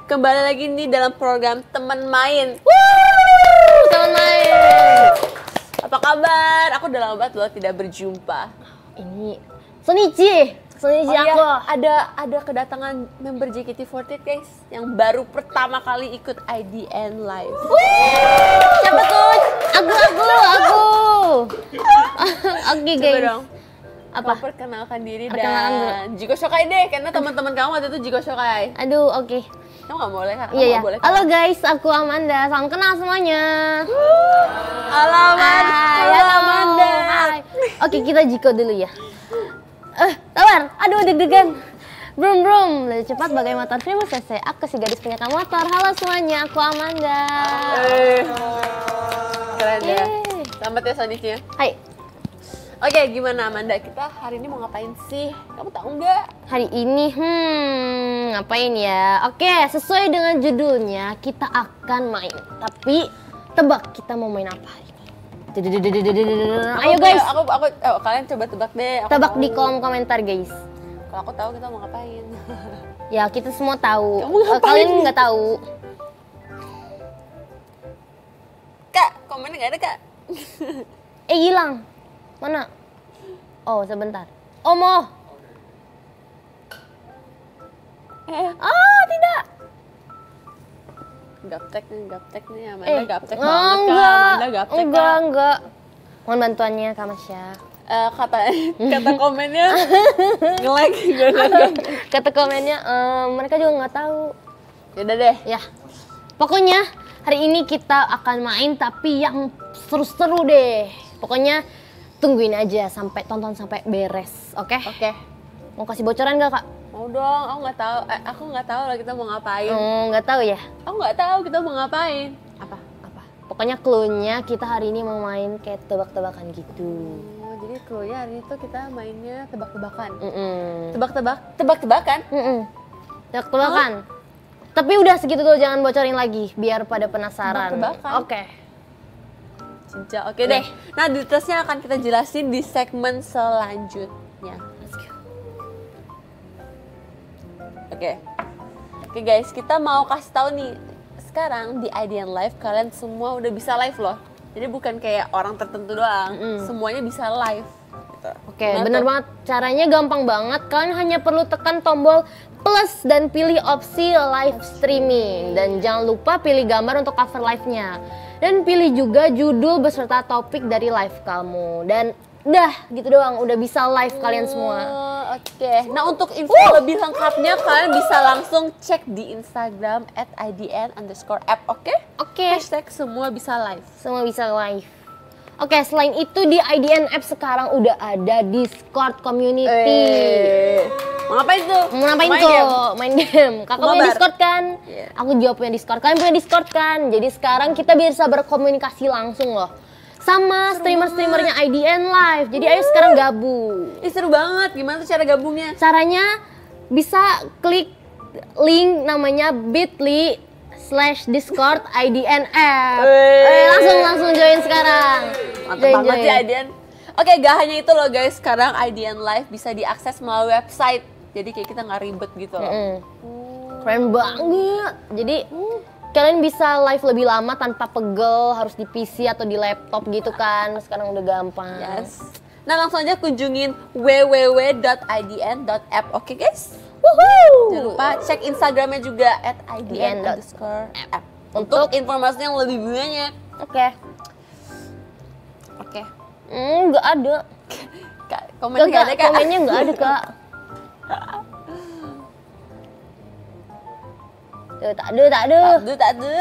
Kembali lagi nih dalam program Teman Main. Teman main. Apa kabar? Aku udah lama banget loh tidak berjumpa. Ini Sonichi Oh aku. iya, ada kedatangan member JKT48 guys yang baru pertama kali ikut IDN Live. Siapa tuh? Aku. Oke Coba guys. dong. Apa? Kau perkenalkan diri Perkenalan dan Jiko Shokai deh, karena teman-teman kamu waktu itu Jiko Shokai. Aduh, oke. Kamu nggak boleh kan? Iya ya. Halo guys, aku Amanda. Salam kenal semuanya. Alamat, Halo Amanda. Hai. Oke, kita Jiko dulu ya. Sabar. Aduh, deg-degan. Brum, lebih cepat bagai motor 1000 cc. Aku si gadis penyeka motor. Halo semuanya, aku Amanda. Keren ya. Yeay. Selamat ya Sonichi. Hai. Oke, gimana Amanda? Kita hari ini mau ngapain sih? Kamu tahu nggak? Hari ini, ngapain ya? Oke, sesuai dengan judulnya, kita akan main. Tapi, tebak kita mau main apa hari ini? Ayo guys, Kalian coba tebak deh. Aku tebak tahu. di kolom komentar guys. Kalau aku tahu kita mau ngapain. Ya, kita semua tahu. Kamu ngapain? Kalian nggak tahu. Kak, komennya nggak ada kak. Hilang. Mana? Oh, sebentar. Omo. Tidak. Gaptek nih Amanda, gaptek banget enggak. kak. Amanda gaptek Enggak. Mohon bantuannya Kak Masya. Kata komennya nge-like gitu. Kata komennya, mereka juga nggak tahu. Yaudah deh. Ya, pokoknya hari ini kita akan main tapi yang seru-seru deh. Pokoknya tungguin aja sampai tonton sampai beres, oke? Oke. Mau kasih bocoran nggak Kak? Mau dong, aku nggak tahu lah kita mau ngapain. Nggak tahu ya. Aku nggak tahu kita mau ngapain. Apa? Pokoknya clue-nya kita hari ini mau main kayak tebak-tebakan gitu. Oh, jadi clue-nya hari itu kita mainnya tebak-tebakan. Mm-mm. Tebak-tebakan? Tebak-tebakan. Tapi udah segitu dulu, jangan bocorin lagi biar pada penasaran. Tebak-tebakan. Oke. Cinca, oke deh. Nah, detailsnya akan kita jelasin di segmen selanjutnya. Let's go. Oke guys, kita mau kasih tahu nih. Sekarang di IDN Live kalian semua udah bisa live loh. Jadi bukan kayak orang tertentu doang, semuanya bisa live. Gitu. Oke, bener banget. Caranya gampang banget. Kalian hanya perlu tekan tombol plus dan pilih opsi live streaming. Dan jangan lupa pilih gambar untuk cover live-nya. Dan pilih juga judul beserta topik dari live kamu. Dan udah gitu doang, udah bisa live kalian semua. Oke. Nah, untuk info lebih lengkapnya kalian bisa langsung cek di Instagram @idn_app, oke? Oke, Hashtag semua bisa live. semua bisa live. Oke, selain itu di IDN app sekarang udah ada Discord community. Mau ngapain tuh? Mau ngapain Main tuh? game? Main game. Kakak punya Mabar. Discord kan? Iya. Aku juga punya Discord. Kalian punya Discord kan? Jadi sekarang kita bisa berkomunikasi langsung loh. Sama streamer-streamernya IDN Live. Jadi ayo sekarang gabung. Ih, seru banget. Gimana tuh cara gabungnya? Caranya bisa klik link namanya bit.ly/Discord IDN app. Langsung join sekarang. Mantap banget ya IDN. Oke, gak hanya itu loh guys. Sekarang IDN Live bisa diakses melalui website. Jadi kayak kita nggak ribet gitu loh. Keren banget. Jadi kalian bisa live lebih lama tanpa pegel harus di PC atau di laptop gitu kan. Sekarang udah gampang. Yes. Nah, langsung aja kunjungin www.idn.app. Oke guys? Jangan lupa cek Instagramnya juga @idn_app untuk informasi yang lebih banyak. Oke. Oke. Nggak ada. Kak, komennya nggak ada kak? Komennya nggak ada Kak. Tuh, tak ada. Tak ada.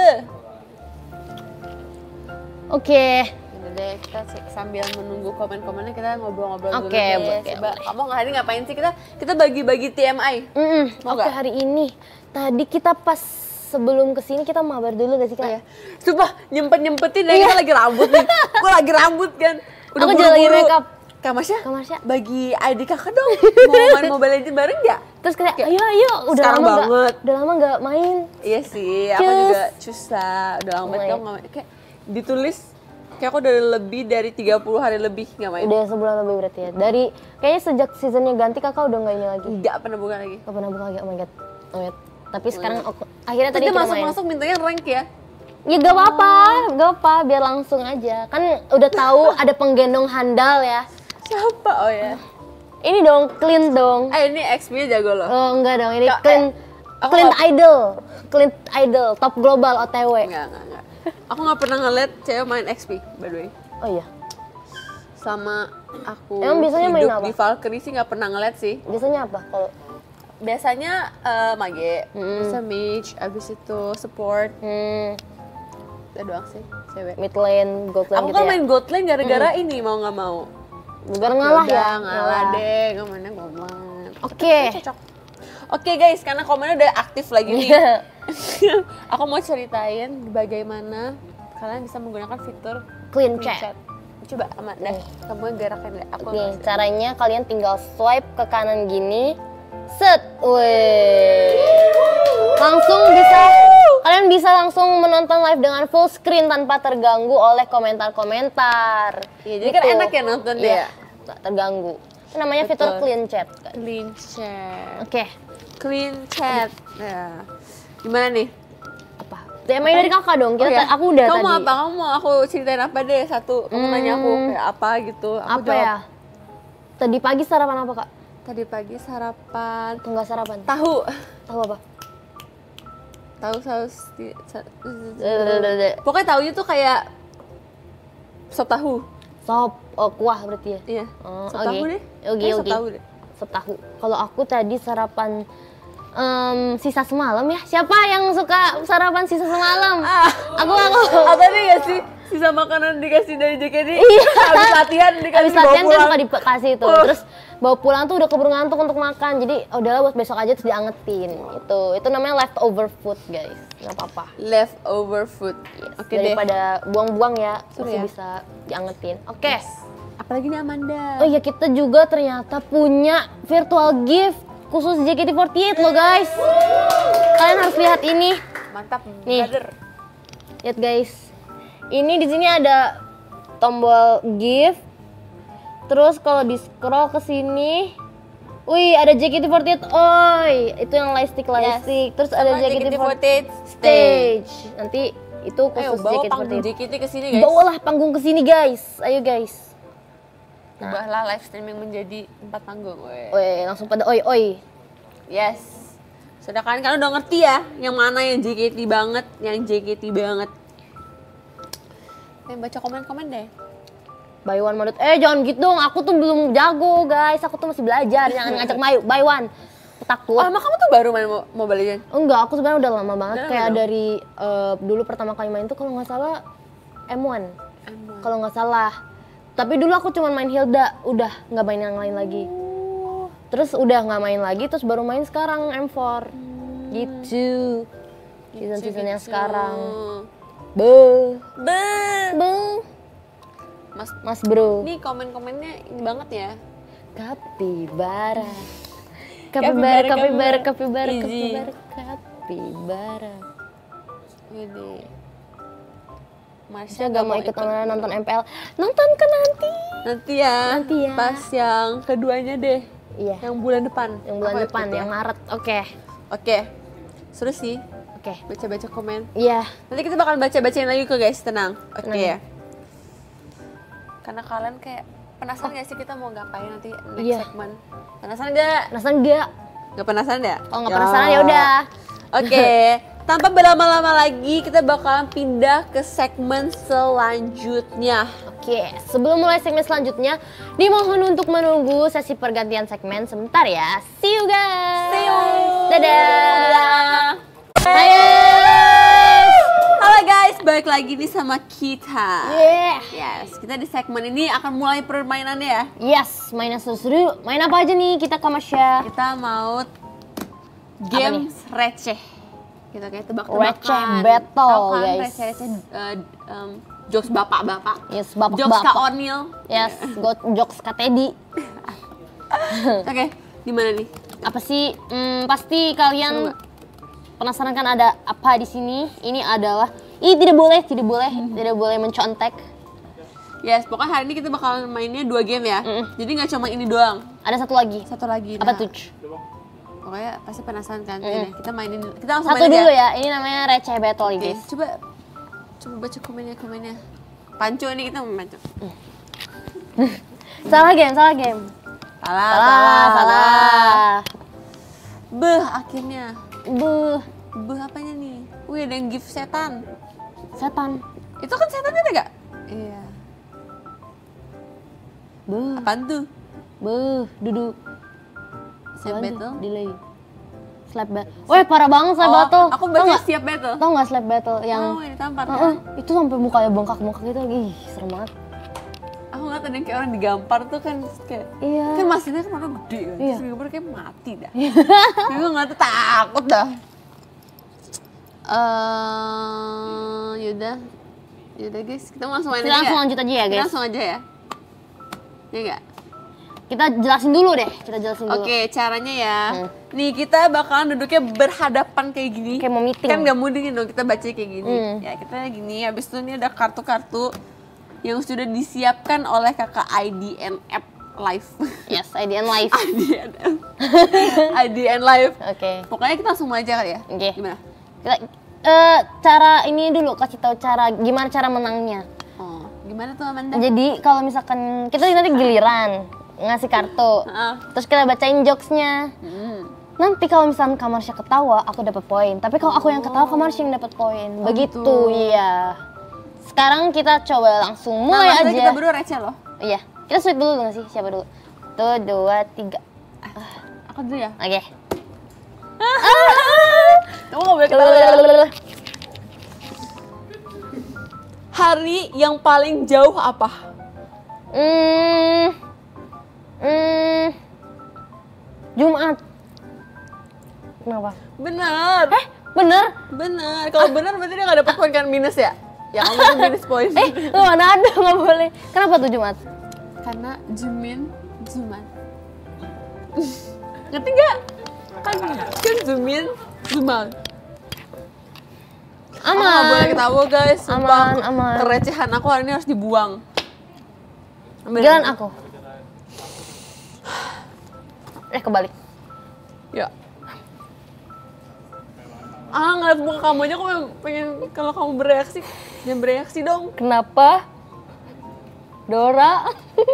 Oke. Udah deh, kita sambil menunggu komen-komennya kita ngobrol-ngobrol dulu Oke, deh. boleh, Coba, boleh. kamu hari ini ngapain sih? Kita bagi-bagi TMI. Mau Oke, nggak? hari ini. Tadi kita pas sebelum kesini kita mabar dulu gak sih Kak? Iya. Sumpah, nyempet-nyempetin deh, kita lagi rambut nih. Gue lagi rambut kan. Udah Aku juga lagi buru-buru. makeup. Kak Masya, Kak Masya. bagi ID kakak dong. Mau main Mobile Legends bareng nggak? Terus kayak ayo udah sekarang lama banget. udah lama nggak main. Iya sih, aku Cus. juga susah. Udah lama banget Main. nggak main. Kayak ditulis, kayak aku udah lebih dari 30 hari lebih nggak main. Udah sebulan lebih berarti ya. Dari kayaknya sejak seasonnya ganti kakak udah nggak ini lagi. Nggak pernah buka lagi. Gak pernah buka lagi. Oh my god. Oh my god. Tapi sekarang akhirnya Terus tadi dia kita main. masuk mintanya rank ya? Ya gak apa-apa, biar langsung aja. Kan udah tahu ada penggendong handal ya. Siapa? Oh ya. Ini dong, Clint dong. Ini XP-nya jago loh. Oh enggak dong, ini Kak, Clint, aku Clint nggak- Idol. Clint Idol, top global OTW. Enggak. Aku nggak pernah ngeliat cewek main XP, by the way. Oh iya, Sama aku Emang biasanya main hidup apa? di Valkyrie sih nggak pernah ngeliat sih. biasanya apa kalau Biasanya mage, bisa mage, abis itu support, itu doang sih cewek. mid lane, gold lane Aku gitu kan ya? main gold lane gara-gara ini mau nggak mau. Biar ngalah ya? Yaudah, ngalah deh, nggak mainnya gold lane. Oke. Cocok. Oke guys, karena komennya udah aktif lagi nih. Iya. Aku mau ceritain bagaimana kalian bisa menggunakan fitur Clean clean chat. Coba amat deh, kamu gerakan deh. Aku Nih, nggak- caranya kalian tinggal swipe ke kanan gini. Set. Wih. Langsung bisa kalian bisa langsung menonton live dengan full screen tanpa terganggu oleh komentar-komentar. Iya, jadi kan enak ya nonton dia. Iya, nggak terganggu. Itu namanya fitur Betul. clean chat. Clean chat. Oke. Clean chat. Ya. Gimana nih? Apa? Temanya dari kakak dong. Oh ya? Aku udah Kamu tadi. mau apa? Kamu mau aku ceritain apa deh satu? Kamu nanya aku kayak apa gitu. Aku Apa jawab. ya? Tadi pagi sarapan apa, Kak? Tadi pagi sarapan Atau enggak sarapan? tahu. Tahu apa? Tahu saus pokoknya tahunya tuh kayak sop tahu. Sop kuah berarti ya? Iya. Oh, Sop oke. tahu deh. Oke, Kayaknya sop oke. tahu deh. Sop tahu. Kalau aku tadi sarapan sisa semalam ya. Siapa yang suka sarapan sisa semalam? Aku. Apa nih gak sih? Sisa makanan dikasih dari JKT. Iya. Habis latihan dikasih Habis latihan bawa kan pulang. suka dikasih itu. Terus bawa pulang tuh udah keburu ngantuk untuk makan. Jadi udahlah buat besok aja terus diangetin. Itu namanya leftover food, guys. Nggak apa-apa. Leftover food. Oke deh. Daripada buang-buang ya, Seru masih ya. bisa diangetin. Oke. Apalagi nih Amanda. Oh iya, kita juga ternyata punya virtual gift khusus JKT48 loh, guys. Kalian harus lihat ini. Mantap, Nih. brother. Lihat, guys. Ini di sini ada tombol gift. Terus kalau di scroll ke sini, wih, ada JKT48. Oi, itu yang lightstick. Terus ada Sama JKT48 stage. stage. Nanti itu Ayo khusus bawa panggung JKT48. JKT ke sini guys. Bawalah panggung ke sini, guys. Ayo, guys. Ubahlah live streaming menjadi 4 panggung. Weh. Woi, langsung pada oi. Yes. Sudah kan udah ngerti ya yang mana yang JKT banget, yang JKT banget. Baca komen-komen deh. Buy one modut. Jangan gitu dong. Aku tuh belum jago, guys. Aku tuh masih belajar. Jangan ngajak buy one. Aku takut. Oh, emang kamu tuh baru main Mobile Legends? Enggak, aku sebenarnya udah lama banget. Udah Kayak lama dari dulu pertama kali main tuh kalau nggak salah M1. Kalau nggak salah. Tapi dulu aku cuma main Hilda. Udah nggak main yang lain lagi. Terus udah nggak main lagi. Terus baru main sekarang M4. Gitu. Season-season yang sekarang. Be. Mas bro. Ini komen-komennya ini banget ya. Kapibara. Kapibara, Kapibara. Ini. Saya gak mau ikut nonton MPL. Nonton kan nanti. Nanti ya. Nanti ya. Pas yang keduanya deh. Iya. Yang bulan depan. Yang bulan Aku depan, ikut ya. yang Maret. Oke. Oke. Seru sih. Oke. Baca-baca komen. Iya. Nanti kita bakal baca-bacain lagi kok guys, tenang. Oke Tenang. ya. Karena kalian kayak penasaran gak sih kita mau ngapain nanti next Iya. segmen? Penasaran gak? Penasaran nggak? Gak penasaran ya? Oh nggak penasaran ya udah. Oke, tanpa berlama-lama lagi kita bakalan pindah ke segmen selanjutnya. Oke, sebelum mulai segmen selanjutnya, dimohon untuk menunggu sesi pergantian segmen sebentar ya. See you guys. See you. Dadah. Hai. Halo guys, balik lagi nih sama kita. Yeah. Yes, kita di segmen ini akan mulai permainannya ya. Yes, mainan seru-seru. Main apa aja nih kita Kamasya? Kita mau games receh. Gitu kayak tebak-tebakan. Receh battle, Tahu kan, guys. receh-receh jokes bapak-bapak. Yes, Jokes Kak bapak-bapak. Onil. Yes, jokes Kak Teddy. Oke, gimana nih? Apa sih? Pasti kalian penasaran kan ada apa di sini? Ini adalah tidak boleh mencontek. Yes, pokoknya hari ini kita bakal mainnya 2 game ya. Jadi nggak cuma ini doang. Ada satu lagi. Satu lagi. Apa nah. tuh? Pokoknya pasti penasaran kan. Ini kita mainin, kita langsung Satu main dulu aja. ya, ini namanya receh battle Oke, guys. coba baca komennya. Pancu ini kita mau pancu. Salah game. Salah. Beh, akhirnya. Buh, Beh apanya nih? Wih, ada yang gift setan. setan. Itu kan setannya ada gak? Iya. Buh, Apaan tuh? duduk. Slap Lanjut, battle? delay. Slap battle. Weh, parah banget slap battle. Aku Tau baca nggak? siap battle. Tau nggak slap battle yang Oh, ini tampar kan? itu sampai mukanya bengkak-bengkak gitu lagi. Ih, serem banget. Aku ngeliat ada yang kayak orang digampar tuh kan kayak Iya. kan maksudnya kan orang gede kan, Iya. terus digampar kayak mati dah. Gue ngeliat tuh takut dah. Yaudah guys, kita langsung main Kita aja langsung ya? lanjut aja ya Kita guys. langsung aja ya? Ya nggak? Kita jelasin dulu deh. Dulu. Oke, caranya ya. Nih kita bakalan duduknya berhadapan kayak gini. Kayak mau meeting. Kan nggak mungkin dong kita baca kayak gini. Hmm. Ya kita gini. Habis itu nih ada kartu-kartu yang sudah disiapkan oleh kakak IDNF Live. Yes, IDN live. IDN Live. Oke. Pokoknya kita langsung aja kali ya. Oke. Gimana? Kita cara ini dulu kasih tahu gimana cara menangnya. Oh, gimana tuh Amanda? Jadi kalau misalkan kita nanti giliran ngasih kartu, terus kita bacain jokesnya. Nanti kalau misalkan Kamarsya ketawa, aku dapat poin. Tapi kalau aku yang ketawa, Kamarsya yang dapat poin. Begitu, iya. Sekarang kita coba langsung mulai aja. Kita berdua receh loh. Iya, kita sweet dulu nggak sih? Siapa dulu? Tuh, 2, 3. Aku dulu ya. Oke. Kamu gak boleh ketawa. Hari yang paling jauh apa? Jumat. Kenapa? Bener. Bener? Bener. Kalau bener berarti dia gak dapet poin kan minus ya? Ya kamu tuh minus poin. Lu mana ada nggak boleh. Kenapa tuh Jumat? Karena Jumat. Ngerti gak? Kan Jumat. Aku gak boleh ketawa guys. Sumpah. Aman. Kerecehan aku hari ini harus dibuang. Giliran aku. Kebalik. Ya. Ngeliat muka kamu aja aku pengen kalau kamu bereaksi. Jangan bereaksi dong. Kenapa? Dora.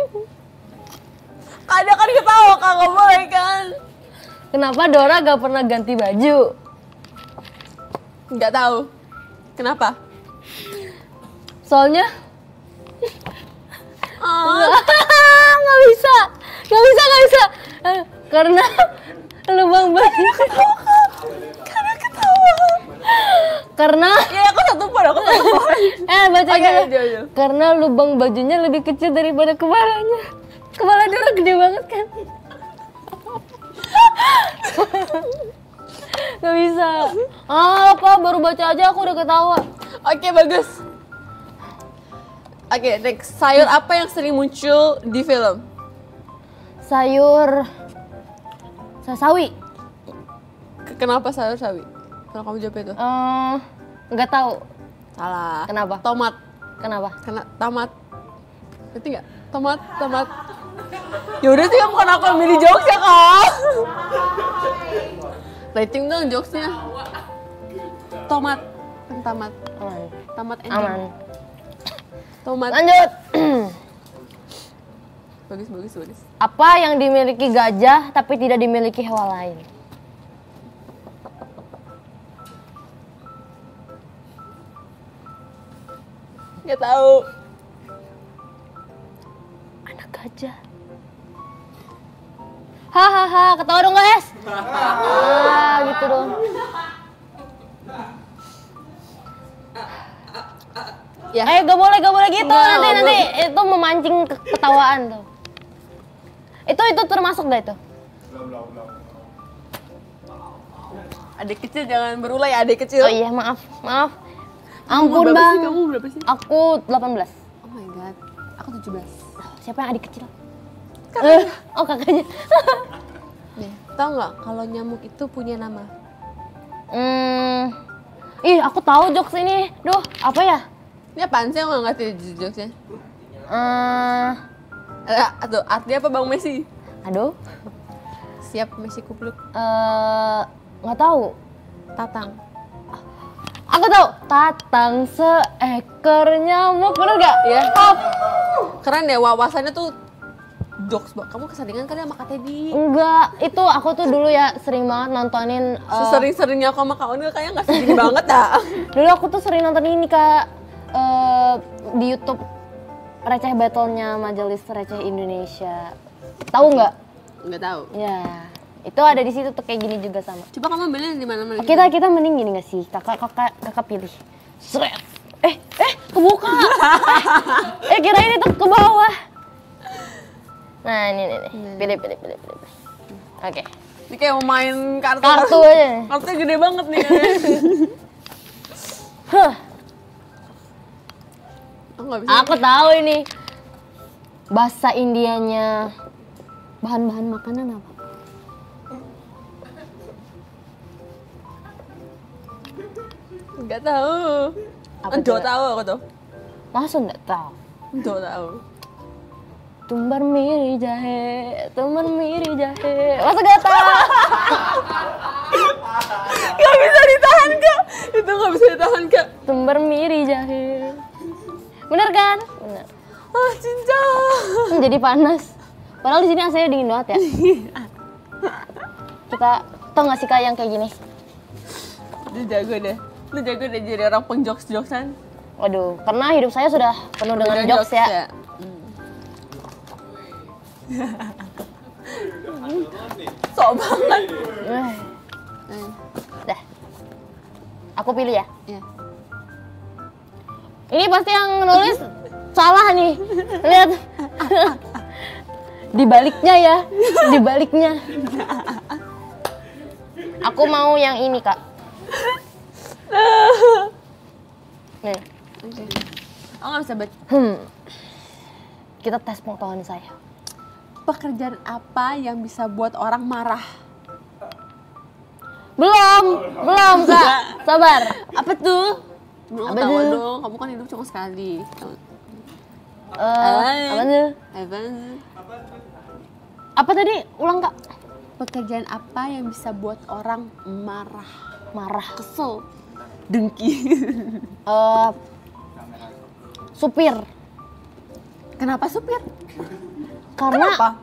Kadang kan ketawa kak, gak boleh kan? Kenapa Dora gak pernah ganti baju? Nggak tahu. Kenapa? Soalnya Oh, nggak bisa. Karena lubang baju. karena ketawa. Karena Ya aku satu poin. baca Oke, dulu. aja. Karena lubang bajunya lebih kecil daripada kepalanya. Kepala Dora gede banget kan? Gak bisa. Apa? Baru baca aja aku udah ketawa. Oke, bagus. Oke, next. Sayur apa yang sering muncul di film? Sayur sawi. Kenapa sayur sawi? Kalau kamu jawab itu. Nggak tahu. Salah. Kenapa? Tomat. Kenapa? Karena tomat. Ngerti nggak? Tomat. Ya udah sih, bukan aku yang milih jokes ya kak. Rating dong jokesnya. Tomat. Tamat. Aman. Tamat ending. Aman. Tomat. Lanjut. Bagus. Apa yang dimiliki gajah tapi tidak dimiliki hewan lain? Nggak tahu. Anak gajah. Hahaha, ketawa dong guys. Gitu dong. Ya. Gak boleh gitu. Nggak, Nanti itu memancing ketawaan tuh. Itu termasuk gak itu? Adik kecil jangan berulah ya, adik kecil. Oh iya, maaf. Ampun berapa bang. sih? Kamu berapa sih? Aku 18. Oh my god, aku 17. Siapa yang adik kecil? Kakaknya. Oh kakaknya. Nih, tau nggak kalau nyamuk itu punya nama? Ih, aku tahu jokes ini. Duh, apa ya? Ini apaan sih? Aku nggak ngerti jokesnya. Eh, Aduh, artinya apa Bang Messi? aduh. siap masih kupluk. Nggak tahu. Tatang. Aku tahu. Tatang seekor nyamuk, bener gak? Ya. Keren deh wawasannya tuh jokes banget. Kamu kesandingan kali sama Kak Teddy? Enggak, itu aku tuh dulu ya sering banget nontonin. Sesering-seringnya aku sama Kak Onil kayaknya nggak sering banget dah. Dulu aku tuh sering nonton ini Kak, di YouTube receh battle-nya Majelis Receh Indonesia. Tahu nggak? Nggak tahu. Ya, itu ada di situ tuh kayak gini juga sama. Coba kamu ambilnya di mana-mana. Kita mending gini nggak sih? Kakak pilih. Seret. Kebuka. Kirain itu ke bawah. Nah, ini. Pilih. Oke. Ini kayak mau main kartu aja. Kartunya gede banget nih. Aku tahu ini. Bahasa Indianya bahan-bahan makanan apa? Enggak tahu. Apa Endo coba? tahu aku tuh. Masa nggak tahu? Endo tahu. Tumbar miri jahe. Masa nggak tahu? Gak bisa ditahan Kak. Itu gak bisa ditahan Kak. Tumbar miri jahe. Bener kan? Bener. Cinta. Jadi panas. Padahal di sini AC-nya dingin banget ya. Kita tau nggak sih Kak yang kayak gini? Lu jago deh jadi orang penjokes-joksan. Waduh, karena hidup saya sudah penuh dengan jokes ya. Sok banget. Dah. Aku pilih ya. Iya. Ini pasti yang nulis salah nih. Lihat. Di baliknya. Aku mau yang ini, Kak. Nih. Oke. Aku nggak bisa baca. Kita tes pengetahuan saya. Pekerjaan apa yang bisa buat orang marah? Belum Kak. Sabar. Apa tuh? Belum Apa tahu tuh? dong. Kamu kan hidup cuma sekali. Apa tuh? Apa tadi? Ulang Kak. Pekerjaan apa yang bisa buat orang marah? Kesel, dengki. Supir. Kenapa supir? Karena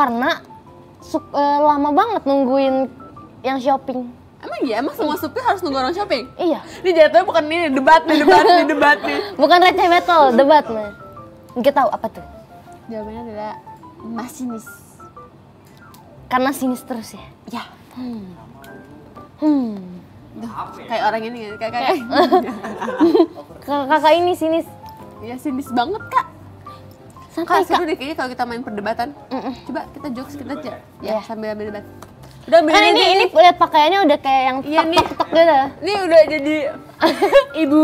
lama banget nungguin yang shopping. Emang iya? Emang semua supir harus nunggu orang shopping? Iya. Ini jatuhnya bukan ini, debat nih. Bukan receh battle, debat nih. Kita tahu apa tuh? Jawabannya adalah masinis. Karena sinis terus ya? Ya. Duh, kayak orang ini kan? Kayak Kakak ini sinis. ya sinis banget Kak. Santai Kak, seru Kak. deh kayaknya kalau kita main perdebatan. Coba kita jokes kita aja. Ya, Iya. sambil ambil debat. Udah ambil Kan ini lihat pakaiannya udah kayak yang Iya, nih. tek gitu. Ini udah jadi ibu.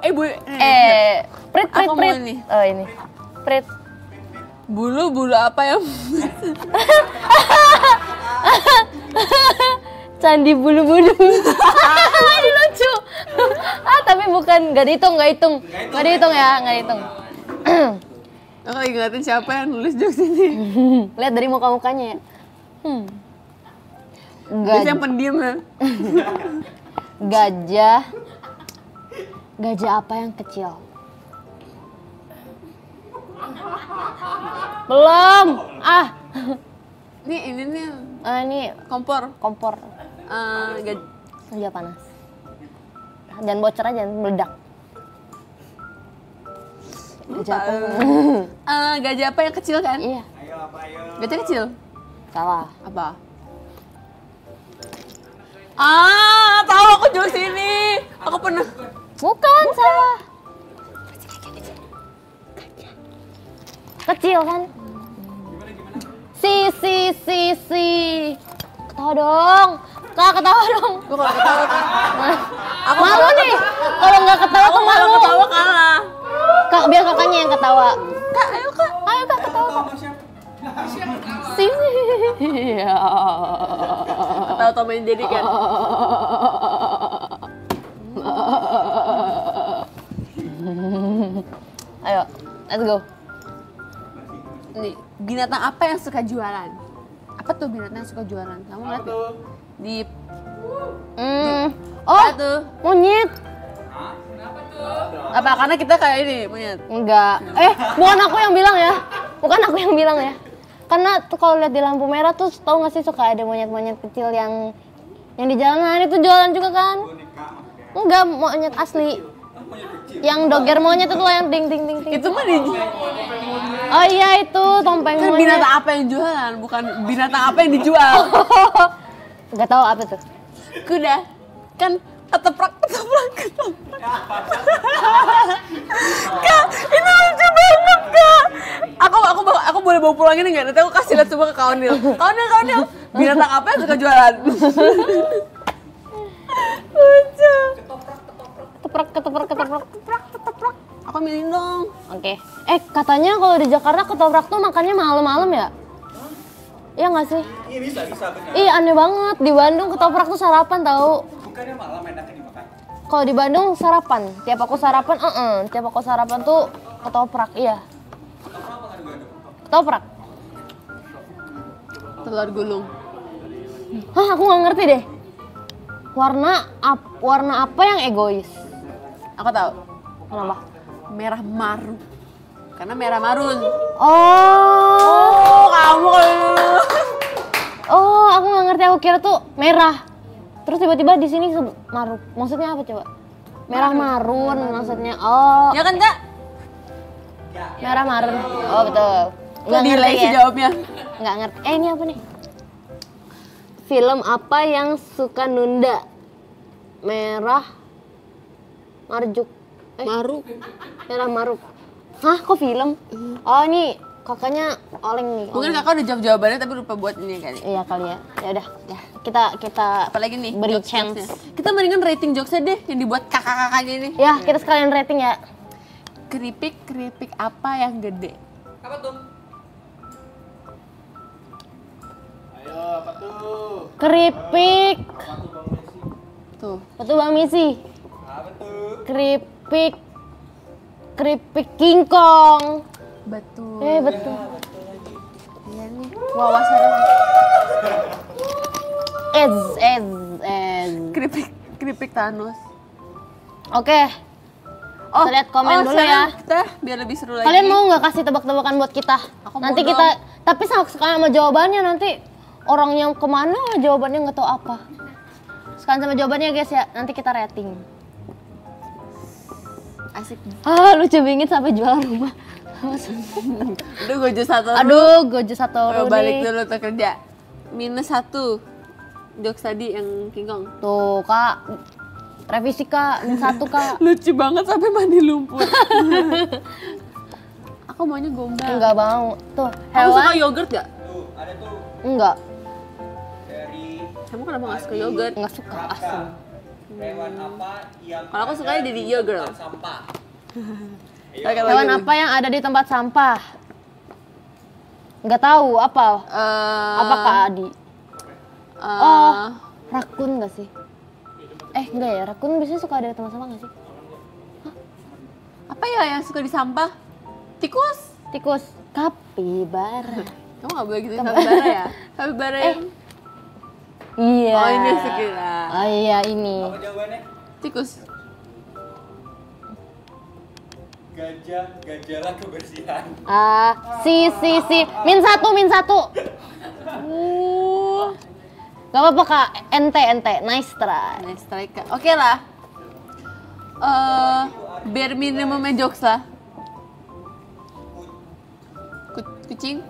Prit. Aku mau ini. Oh ini. Prit. Bulu apa yang Candi bulu-bulu. Ini lucu. Tapi bukan, nggak dihitung ya. Aku lagi ngeliatin siapa yang nulis jokes ini. Lihat dari muka-mukanya ya. Biasanya yang pendiam ya. Gajah apa yang kecil? Belum. Ini nih Ini kompor. Gajah panas. Jangan bocor aja, meledak. Gajah apa yang kecil kan? Iya. Gajah kecil. Salah. Apa? Tahu aku jokes ini. Aku pernah. Bukan, salah. Kecil kan? Si. Ketawa dong. Kak, ketawa dong. Gue kalau ketawa kan. Aku Malu nih. Kalau nggak ketawa tuh malu. Kalau ketawa kalah. Kak, biar kakaknya yang ketawa. Kak, ayo Kak. Ayo Kak, ketawa Kak. Si. Iya. Ketawa Tom and Jerry kan. Ayo, let's go. Nih, binatang apa yang suka jualan? Apa tuh binatang yang suka jualan? Kamu ngeliat nggak? Di Oh, apa tuh? monyet. Apa karena kita kayak ini monyet? Enggak. Bukan aku yang bilang ya. Bukan aku yang bilang ya. Karena tuh kalau lihat di lampu merah tuh tahu nggak sih suka ada monyet-monyet kecil yang di jalanan itu jualan juga kan? Enggak, monyet asli. Yang doger monyet itu loh yang ding ding ding ding. Itu mah di Oh iya itu tompeng kan monyet. binatang apa yang jualan, bukan binatang apa yang dijual. Enggak tahu apa tuh. Kuda kan ketoprak. Kak, ini lucu banget kak. Aku boleh bawa pulang ini nggak? Nanti aku kasih lihat coba ke Kaunil. Kaunil, binatang apa yang suka jualan? Lucu. Ketoprak. Aku milih dong. Oke. Katanya kalau di Jakarta ketoprak tuh makannya malam-malam ya? Iya nggak sih? Iya bisa benar. Iya aneh banget. Di Bandung ketoprak tuh sarapan tahu. Bukannya malam enaknya dimakan. Kalau di Bandung sarapan. Tiap aku sarapan tuh ketoprak. Iya. Ketoprak. Telur gulung. Hah, aku nggak ngerti deh. Warna apa yang egois? Aku tahu. Kenapa? Merah marun. Karena merah marun. Oh, Kamu aku nggak ngerti. Aku kira tuh merah. Terus tiba-tiba di sini marun. Maksudnya apa coba? Merah marun maksudnya. Oh, ya kan kak? merah marun. Oh betul. Nggak Delay ngerti sih ya? jawabnya. Nggak ngerti. Ini apa nih? Film apa yang suka nunda? Merah marjuk. Maruk. Merah maruk. Hah, kok film? Oh, ini kakaknya Oleng nih. Mungkin kakak udah jawab jawabannya tapi lupa buat ini kali. Iya kali ya. Ya udah, kita Apalagi nih? beri jokes-jokesnya. chance. Kita mendingan rating jokesnya deh yang dibuat kakak-kakaknya ini. Ya, kita sekalian rating ya. Keripik apa yang gede? Apa tuh? Ayo, apa tuh? Keripik. Tuh. Betul Bang Misi. Apa tuh? Keripik kingkong. Betul. Betul. Iya nih. Wawasan. Keripik Thanos. Oke. Kita lihat komen dulu ya. Kita biar lebih seru lagi. Kalian mau nggak kasih tebak-tebakan buat kita? Aku mau Nanti dong. kita, tapi sama jawabannya nanti orang yang kemana jawabannya nggak tahu apa. Sekarang sama jawabannya guys ya, nanti kita rating. Asik. Lucu bingit sampai jual rumah. Aduh, gojo satu. Aduh, gojo satu Balik dulu tuh kerja. -1. Jokes tadi yang King Kong. Tuh kak, revisi kak, -1 kak. Lucu banget sampai mandi lumpur. Aku maunya gombal. Enggak mau. Tuh, Kamu suka hewan? yogurt gak? Tuh, ada tuh Enggak, dari Kamu kenapa gak suka yogurt? enggak suka asem. hewan apa yang Kalau aku sukanya ada jadi di yogurt. tempat sampah. Hewan apa yang ada di tempat sampah? Enggak tahu, apa? Apa Kak Adi? Rakun nggak sih? Enggak ya, rakun biasanya suka ada di tempat sampah nggak sih? Apa ya yang suka di sampah? Tikus? Tikus, kapibara. Kamu gak boleh gitu kapibara ya? Kapibara yang... Iya. Oh ini sekira. Oh iya ini. Apa jawabannya? Tikus. Gajah kebersihan. Si. Min satu. Gak apa-apa kak, ente. Nice try. Nice strike. Oke lah. Biar minimumnya jokes lah. Kucing.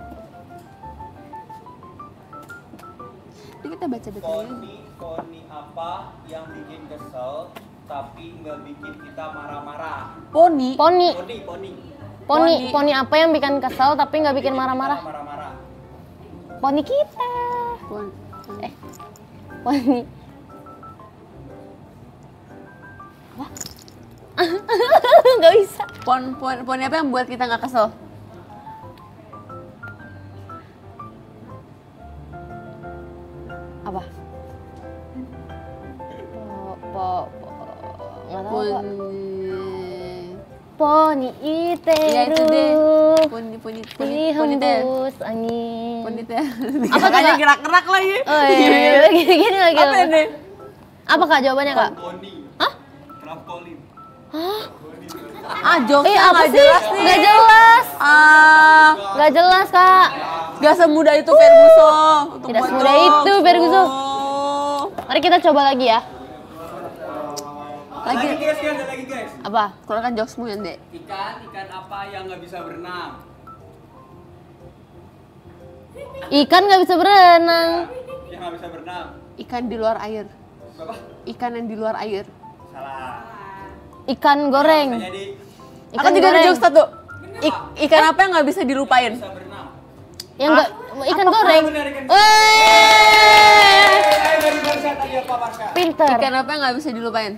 Ini kita baca Poni apa yang bikin kesel tapi nggak bikin kita marah-marah? Poni. Poni apa yang bikin kesel tapi nggak bikin marah-marah? Marah-marah. Poni kita. Poni. Wah. Nggak bisa. Poni apa yang buat kita nggak kesel? Apa? Nggak tahu Pak. Poni Iya itu deh. iteru. Punitel. Dihembus angin. Punitel. Apa tuh, Kakaknya Kak? gerak-gerak lagi. Oh iya, gini lagi. Apa ini? Apa Kak jawabannya Kak? Poni. Hah? Trampolin. Ah, jokesnya Apa nggak sih? jelas nih. Nggak jelas. Ah, Nggak jelas Kak. gak semudah itu Ferguson. Untuk Tidak buat semudah jokes. itu, Ferguson. Oh. Mari kita coba lagi ya. Lagi guys, ada lagi guys. Apa? Keluarkan jokesmu ya, Dek. Ikan apa yang nggak bisa berenang? Ikan nggak bisa berenang. Yang nggak bisa berenang. Ikan di luar air. Berapa? Ikan yang di luar air. Salah. Ikan goreng. Bisa jadi Ikan Aku juga ada goreng. jokes satu. Ikan apa yang nggak bisa dilupain? bisa berenang. Yang enggak ikan goreng. Benar, ikan. Eh, Dari Marsha tadi apa Marsha? pinter. Ikan apa yang nggak bisa dilupain?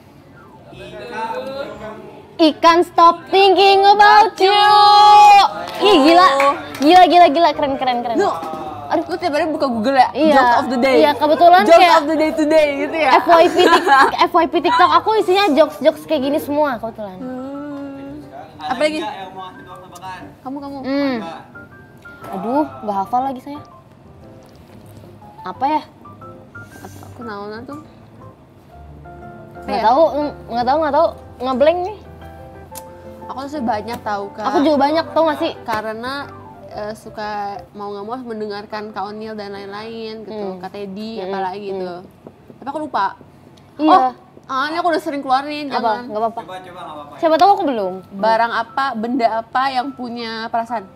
Ikan stop thinking about you. Ih gila. Gila keren. Lu, lu tiap hari buka Google ya? Iya. Jokes of the day. Iya, kebetulan Jokes kayak- of the day today gitu ya. FYP TikTok aku isinya jokes kayak gini semua kebetulan. Apa lagi? Yang mau kedua tebakan. Kamu. Aduh, nggak hafal lagi saya. Apa ya? Aku naon tuh. Nggak tahu, ngeblank nih. Aku tuh banyak tahu Kak. Aku juga banyak tau nggak sih? Karena suka mau nggak mau harus mendengarkan Kak Onil dan lain-lain gitu, Kak Teddy apalagi gitu. Tapi aku lupa. Iya. Ini aku udah sering keluarin, Apa? jangan. Nggak apa-apa. Coba nggak apa-apa. Siapa tahu aku belum. Barang apa, benda apa yang punya perasaan?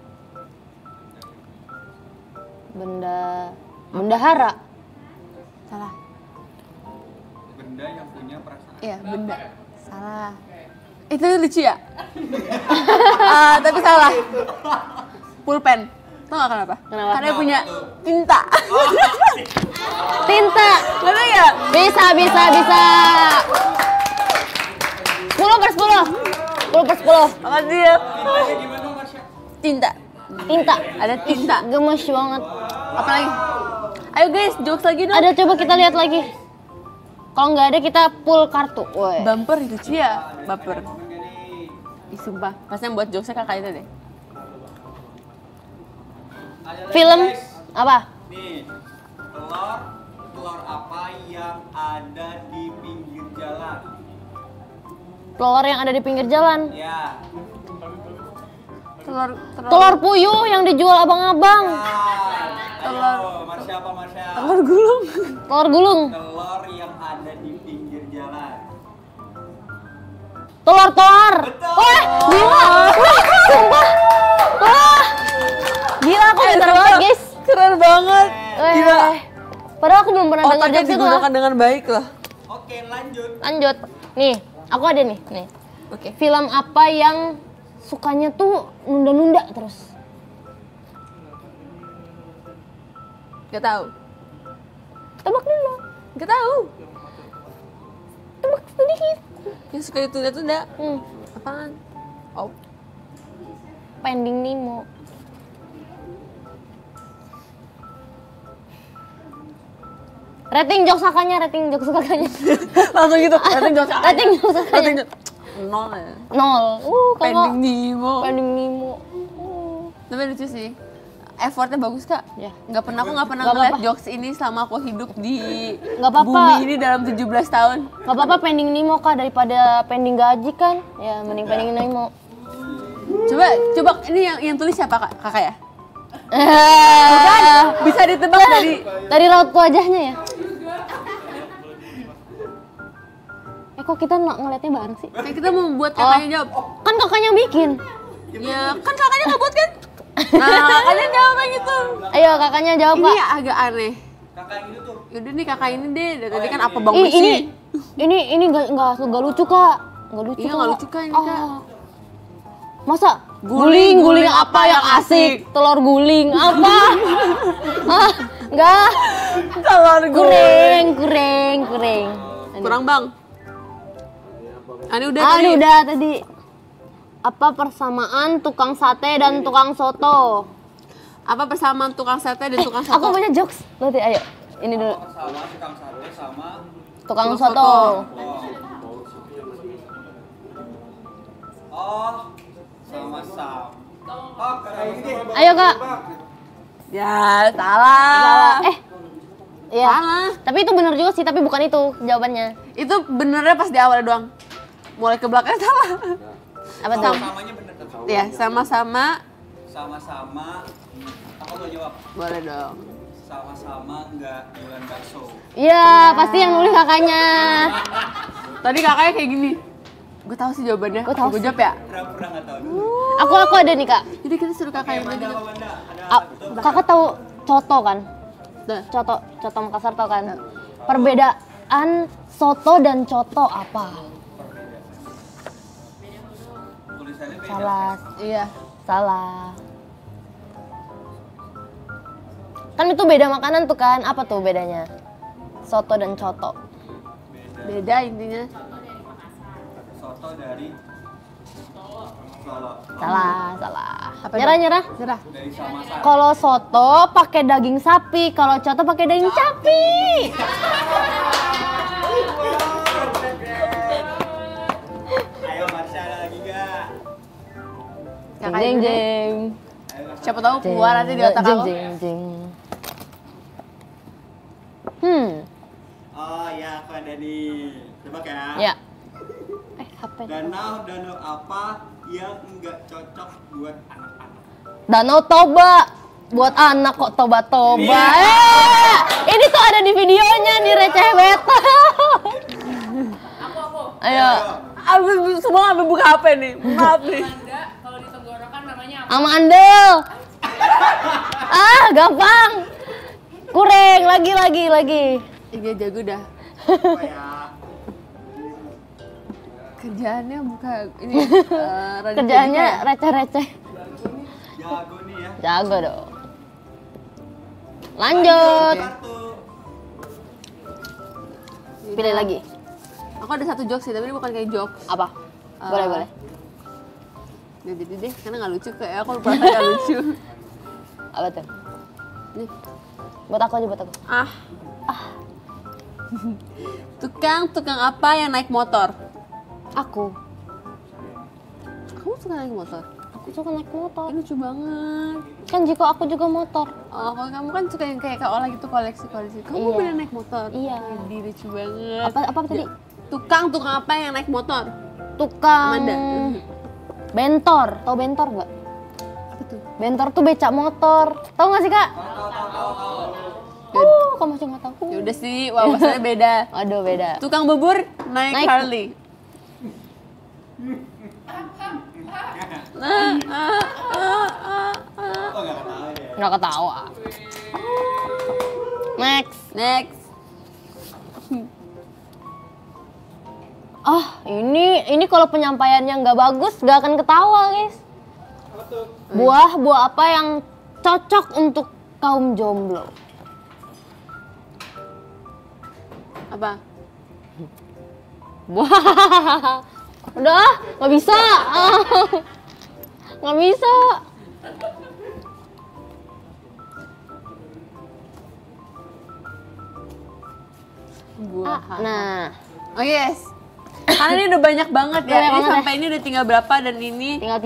Bendahara. Salah. Benda yang punya perasaan. Iya, benda. Salah. Itu lucu ya? Tapi salah. Pulpen. Tau gak kenapa? Kenapa? Karena dia punya tinta. Tinta. Gak tau ya? Bisa. 10/10. 10/10. Makasih ya. Tintanya gimana Marsha? Tinta. Tinta. Ada tinta. Gemes banget. Apa lagi? Ayo guys, jokes lagi dong. Ada, coba kita lihat lagi. Kalau nggak ada kita pull kartu. Woi. Bumper lucu ya? Baper. Ih, sumpah. Pasti yang buat jokesnya kakak itu deh. Ada lagi, Film guys. apa? Nih, telur apa yang ada di pinggir jalan? Telur yang ada di pinggir jalan. Ya. Telur puyuh yang dijual abang-abang. Ayo, Marsha apa Marsha? Telur gulung. Telur gulung. Telur yang ada di pinggir jalan. Telur. Betul. Wah, gila. Wah, sumpah. Wah. Gila aku pintar banget, guys. Keren banget. Gila. Padahal aku belum pernah dengar Otaknya jokes itu loh. digunakan dengan baik loh. Oke, lanjut. Lanjut. Nih, aku ada nih. Oke. Film apa yang sukanya tuh nunda-nunda terus? Gak tahu. Tebak dulu. Gak tahu. Tebak sedikit. Yang suka ditunda-tunda. Hmm. Apaan? Oh. Finding Nemo. Rating jokes kakaknya. Langsung gitu. Rating jokes. Rating jokes kakaknya. Rating jokes. 0 ya. 0. Pending Nemo. Finding Nemo. Tapi lucu sih. Effortnya bagus Kak. Ya. Aku nggak pernah Nggak ngeliat apa-apa. jokes ini selama aku hidup di Nggak apa-apa. bumi ini dalam 17 tahun. Gak apa-apa pending Nemo kak daripada pending gaji kan? Ya mending pending Nemo. Coba ini yang tulis siapa kakak ya? Bukan. Bisa ditebak Dari raut wajahnya ya. Kok kita ngeliatnya bareng sih? kayak kita mau buat kakaknya jawab. Kan kakaknya yang bikin. Ya kan kakaknya nggak buat kan? Nah kakaknya jawab kayak gitu. Ayo kakaknya jawab Ini kak. agak aneh. Kakak yang itu tuh. Yaudah nih kakak ini deh. Dari tadi kan apa bang Ih, Besi? ini nggak lucu kak. Nggak lucu. Iya, nggak lucu, Kak, ini, Kak. Masa Guling apa yang asik? Telur guling apa? Ah, enggak. Telur Kurang. Kurang bang. Ini udah Ah, tadi. ini udah tadi. Apa persamaan tukang sate dan tukang soto? Apa persamaan tukang sate dan tukang soto? Aku punya jokes. Berarti ayo. Ini dulu. Sama tukang sate sama Tukang Tukang soto. oh Sama-sama. Oh, Ayo Kak. Ya, salah. Iya. Salah. Tapi itu benar juga sih, tapi bukan itu jawabannya. Itu benernya pas di awal doang. Mulai ke belakang salah. Apa tuh? Samanya bener tuh. Ya, sama-sama. Sama-sama. Aku mau jawab. Boleh dong. Sama-sama nggak jualan bakso. Iya, pasti yang nulis kakaknya. Tadi kakaknya kayak gini. Gue tahu sih jawabannya. Gua tahu Gue sih. jawab ya. Pernah nggak tahu? Aku ada nih Kak. Jadi kita suruh kakak yang Manda gitu. apa Manda? Ada Kakak tahu coto kan? Tuh. Coto Makassar tau kan? Perbedaan soto dan coto apa? tulisannya beda. Salah. Iya. Salah. Kan itu beda makanan tuh kan? Apa tuh bedanya? Soto dan coto. Beda intinya. Soto dari Solo. Salah. Apa Nyerah. Nyerah. Dari sama-sama. Kalau soto pakai daging sapi, kalau coto pakai daging capi. Ayo Marsha ada lagi gak? Kakak Jeng ini. jeng. Siapa tahu keluar nanti di otak aku. Jeng. Oh ya, aku ada nih. Coba ya. Ya. HP. Danau apa yang nggak cocok buat anak-anak? Danau Toba. Buat anak kok toba-toba. Ini tuh ada di videonya di Receh Battle. Aku. Ayo. Abis semua ambil buka HP nih. Maaf nih. Anda kalau di tenggorokan namanya apa? Sama Andel. Gampang. Kurang lagi. Iya jago dah. Apa ya? Kerjaannya buka ini. Kerjaannya receh-receh. Jago nih ya. Jago dong. Lanjut. Kartu. Pilih lagi. Aku ada satu jokes sih, tapi ini bukan kayak jokes. Apa? Boleh. Nggak jadi deh, karena nggak lucu kayak aku lupa nggak lucu. Apa tuh? Nih. Buat aku. Tukang apa yang naik motor? Aku. Kamu suka naik motor? Aku suka naik motor. Ini lucu banget. Kan Jiko aku juga motor. Oh, kalau kamu kan suka yang kayak Kak Ola gitu koleksi. Kamu Iya. bener naik motor? Iya. Ini lucu banget. Apa tadi? Tukang apa yang naik motor? Tukang Amanda. bentor. Tahu bentor nggak? Apa tuh? Bentor tuh becak motor. Tahu nggak sih Kak? Kamu masih nggak tahu? Ya udah sih, wawasannya beda. Aduh beda. Tukang bubur naik Harley. Oh nggak ketawa deh. Nggak ketawa. Next. Ini kalau penyampaiannya nggak bagus, nggak akan ketawa guys. Apa tuh? Buah apa yang cocok untuk kaum jomblo? Apa? Wah, udah nggak bisa, nggak bisa. Buah. Nah, Oh yes. Karena ini udah banyak banget ya. Banyak Ini banget sampai ini udah tinggal berapa dan ini tinggal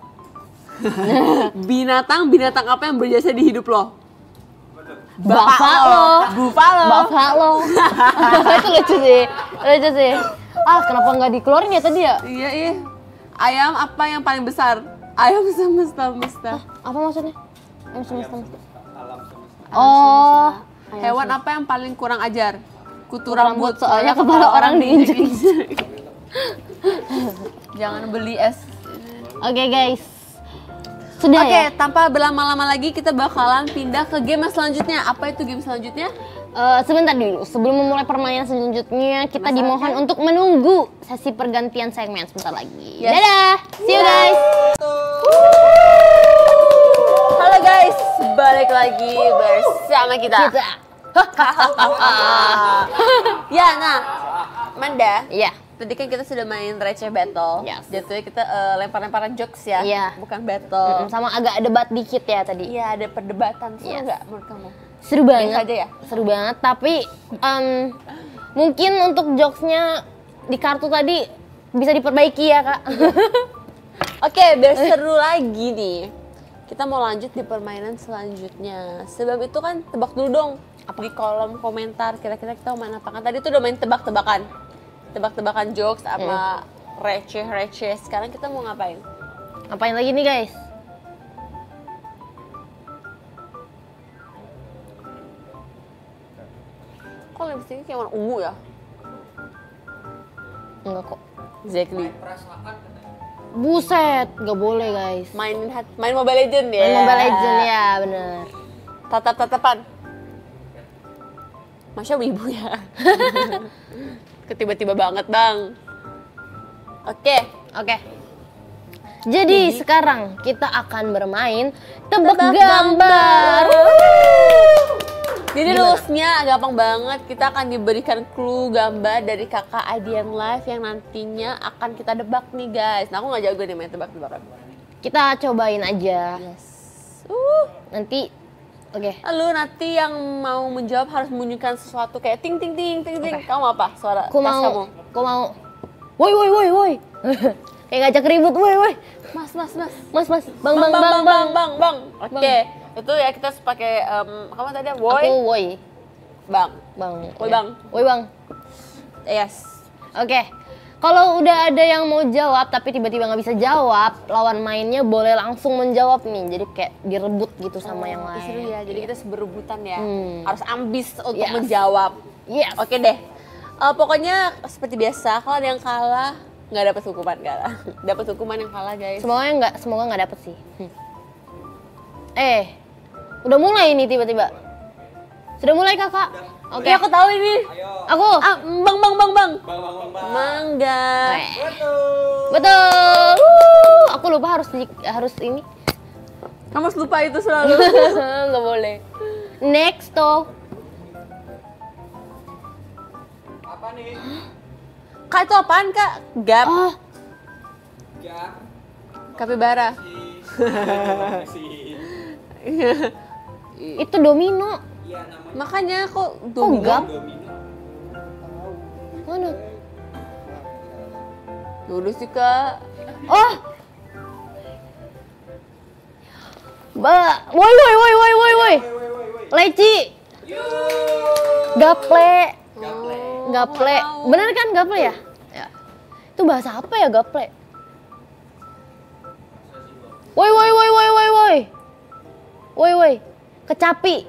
3. binatang apa yang berjasa di hidup lo? Bapak lo, Buffalo. bapak lo. Itu lucu sih. Kenapa nggak dikeluarin ya tadi ya? Iya. Ayam apa yang paling besar? Ayam semesta. Apa maksudnya? Yang semesta. Alam semesta. Oh, Hewan apa yang paling kurang ajar? Kutu rambut, rambut, soalnya kepala orang diinjek-injek. Jangan beli es. Oke guys, sudah Oke, ya. tanpa berlama-lama lagi kita bakalan pindah ke game yang selanjutnya. Apa itu game selanjutnya? Sebentar dulu, sebelum memulai permainan selanjutnya, kita Masalahnya? dimohon untuk menunggu sesi pergantian segmen sebentar lagi. Yes. Dadah, see you guys. Halo guys, balik lagi bersama kita. Ya, nah, Manda. Iya. Tadi kan kita sudah main receh battle. Yes. Jatuhnya kita lempar-lemparan jokes ya, Iya. bukan battle. Sama agak debat dikit ya tadi. Iya, ada perdebatan. Seru Yes. nggak menurut kamu? Seru banget. Biasa aja ya? Seru banget, tapi mungkin untuk jokesnya di kartu tadi bisa diperbaiki ya kak. Oke, biar seru lagi nih. Kita mau lanjut di permainan selanjutnya. Sebab itu kan tebak dulu dong. Di kolom komentar kira-kira kita mau main apa kan? Tadi tuh udah main tebak-tebakan. Tebak-tebakan jokes sama receh-receh. Sekarang kita mau ngapain? Ngapain lagi nih guys? Kok lipstiknya kayak warna ungu ya? Enggak kok. Exactly. Perasaan katanya. Buset, nggak boleh guys. Main Mobile Legend ya. Main Mobile Legend ya, bener. Tatap-tatapan. Masya wibu ya. Ketiba-tiba banget bang. Oke. Oke. Jadi sekarang kita akan bermain tebak gambar. Jadi rulesnya gampang banget. Kita akan diberikan clue gambar dari kakak Adian Live yang nantinya akan kita debak nih guys. Nah aku nggak jago nih main tebak-tebakan. Kita cobain aja. Yes. Nanti, oke. Lalu nanti yang mau menjawab harus membunyikan sesuatu kayak ting ting ting ting ting. Oke. Kamu apa? Suara Aku tas kamu. mau, aku mau. Woi woi woi woi. Kayak ngajak ribut, woi woi. Mas. Mas, bang. Bang. Oke. Itu ya kita pakai kamu tadi woi. Aku woi. Bang. Woi, Ya. bang. Woi bang. Yes. Oke. Kalau udah ada yang mau jawab tapi tiba-tiba nggak bisa jawab, lawan mainnya boleh langsung menjawab nih. Jadi kayak direbut gitu sama yang lain. Seru ya. Jadi kita berebutan ya. Hmm. Harus ambis untuk Yes. menjawab. Yes. Oke deh. Pokoknya seperti biasa kalau ada yang kalah nggak dapat hukuman dapat hukuman yang kalah guys. Semoga nggak dapet sih. Udah mulai nih tiba-tiba. Sudah mulai kakak. Oke. Oke, aku tahu ini. Ayo. Aku. Bang. Bang. Mangga. Betul. Betul. Aku lupa harus ini. Kamu harus lupa itu selalu. Nggak boleh. Next toh. Apa nih? Kak itu apaan kak? Gap. Oh, Ya. Kapibara. Si. itu domino. Iya namanya Makanya kok Gap? domino. Mana? Dulu sih kak. Oh. Woi. Leci. Gaple. Gaple. Bener kan gaple ya? Ya. Itu bahasa apa ya gaple? Woi. Kecapi.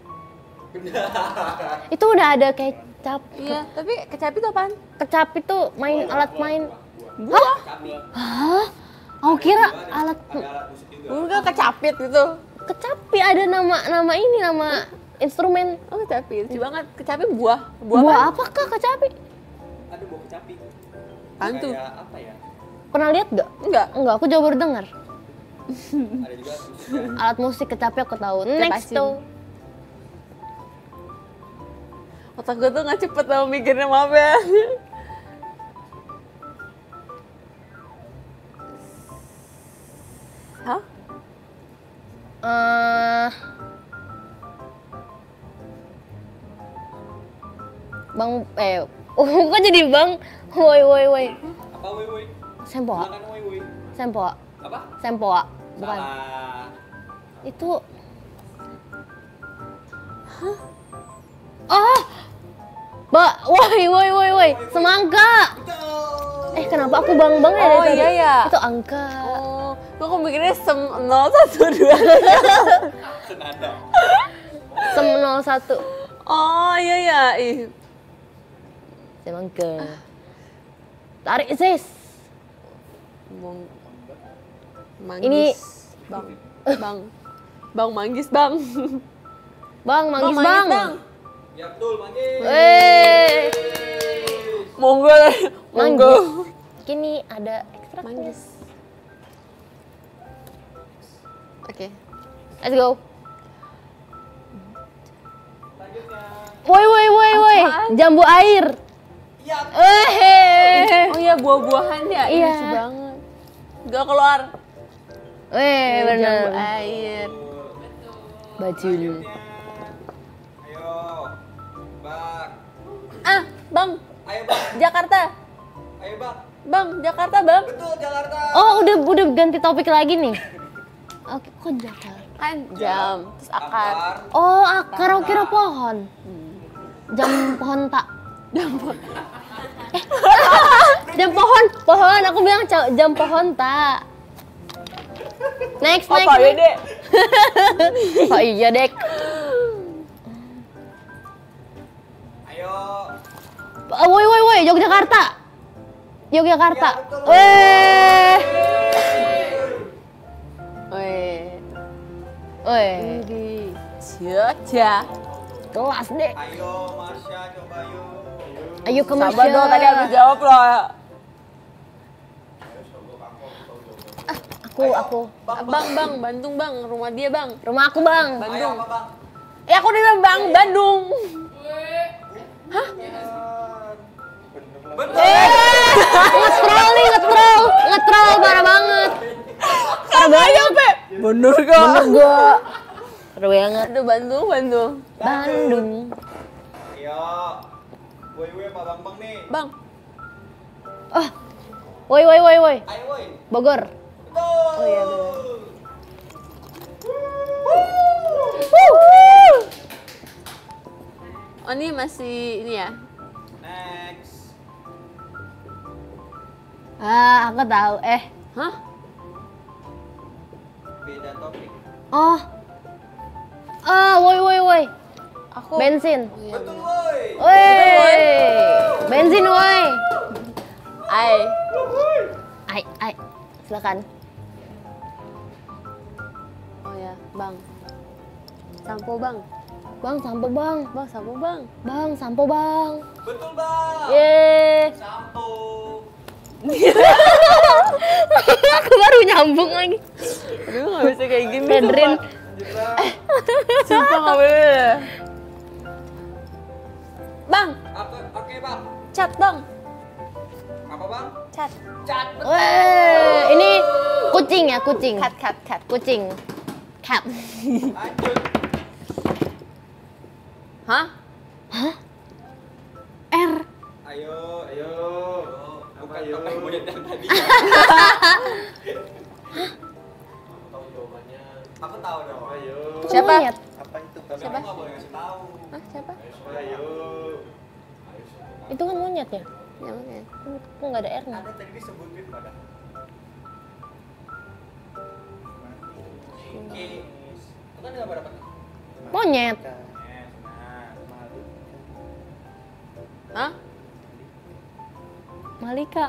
Itu udah ada kecap. Iya, tapi kecapi itu apaan? Kecapi tuh alat main. Buah. Hah? Aku kira alat Ada alat musik juga. Bukan kecapit gitu. kecapi, ada nama instrumen. Oh kecapi, lucu banget. Kecapi buah. Buah apakah kecapi? Ada buah kecapi. Hantu. Kayak apa ya? Pernah lihat gak? Enggak. Enggak, aku jauh baru dengar. Ada juga musik. Alat musik kecapi aku tahu. Next Lepasin. tuh. Otak gue tuh nggak cepet tau mikirnya, maaf ya. Hah? Bang, kok jadi bang? Woi. Apa woi? Sempoa, Silakan woi. sempoa, Apa? sempoa. Bukan. Salah. Itu. Oh, woi, semangka. Betul. Kenapa aku bang ya dari Oh, tadi? iya ya. Itu angka. Oh, aku mikirnya 012. Senada. Sem 01. Oh iya ya. Ih. Semangka. Tarik sis. Manggis. Ini- Bang manggis bang. Bang, manggis manggis, bang. Ya betul, manggil. Monggo. Monggo. Kini ada ekstra Manggis. Oke. Let's go. Selanjutnya. Woi. Apaan? Jambu air. Ya. Oh iya buah-buahan ya. Iya. Lucu banget. Gak keluar. Jambu Bener. air. Baju. Selanjutnya. Ayo. Bang. Ah, bang. Ayo bang. Jakarta. Ayo bang. Bang, Jakarta bang. Betul, Jakarta. Oh, udah ganti topik lagi nih. Oke, kok Jakarta? Kan jam, terus akar. Oh, akar aku kira pohon. Jam pohon tak. Jam pohon. Aku bilang jam pohon tak. Next. Apa ya dek? Oh iya, Dek. Ayo. Woi, Yogyakarta. Ya, betul. Weh. Weh. Di Jogja. Kelas, Dek. Ayo, Marsha, coba yuk. Ayo ke Sabar Marsha. dong, tadi habis jawab loh. Aku. Bang, Bandung bang, rumah dia bang. Rumah aku, Bang. Ayo, Bandung. apa bang? Aku udah bilang bang, Bandung. Betul. Ngetrol parah banget. Parah banget. Bener kok. Bener gua. Parah banget. Aduh Bandung. Bandung. Ayo. Woi, Pak Bambang nih. Bang, Woi. Ayo, woi. Bogor. Betul. Oh iya, bener. oh ini masih ini ya. Next. Aku tahu. Hah? Beda topik. Oh. Woi. Aku. Bensin. Oh, iya, Betul, bener. woi. Woi. Bensin, woi. Ai. Silakan. Oh ya, bang. Sampo bang. Bang, sampo, Bang. Bang, sampo bang. Bang, sampo, Bang. Betul, Bang. Yeay. Sampo. Aku baru nyambung lagi. Aduh, nggak bisa kayak gini. Pedrin. Sumpah nggak boleh. Bang, Apa? Oke, Bang. cat bang. Apa, Bang? Cat. Cat. Weh, ini kucing ya, kucing. Cat. Kucing. Cat. Lanjut. Hah? R. Ayo. Bukan topeng monyet yang tadi. Aku tahu dong. Ayo. Itu Siapa? monyet. Apa itu? Tapi Siapa? aku nggak boleh ngasih tahu. Hah, siapa? Ayo. Itu kan monyet ya? Yang mana? Kok nggak ada R-nya? Ada tadi disebutin pada. Kingis. Itu kan nggak dapat. Monyet. Hah? Malika.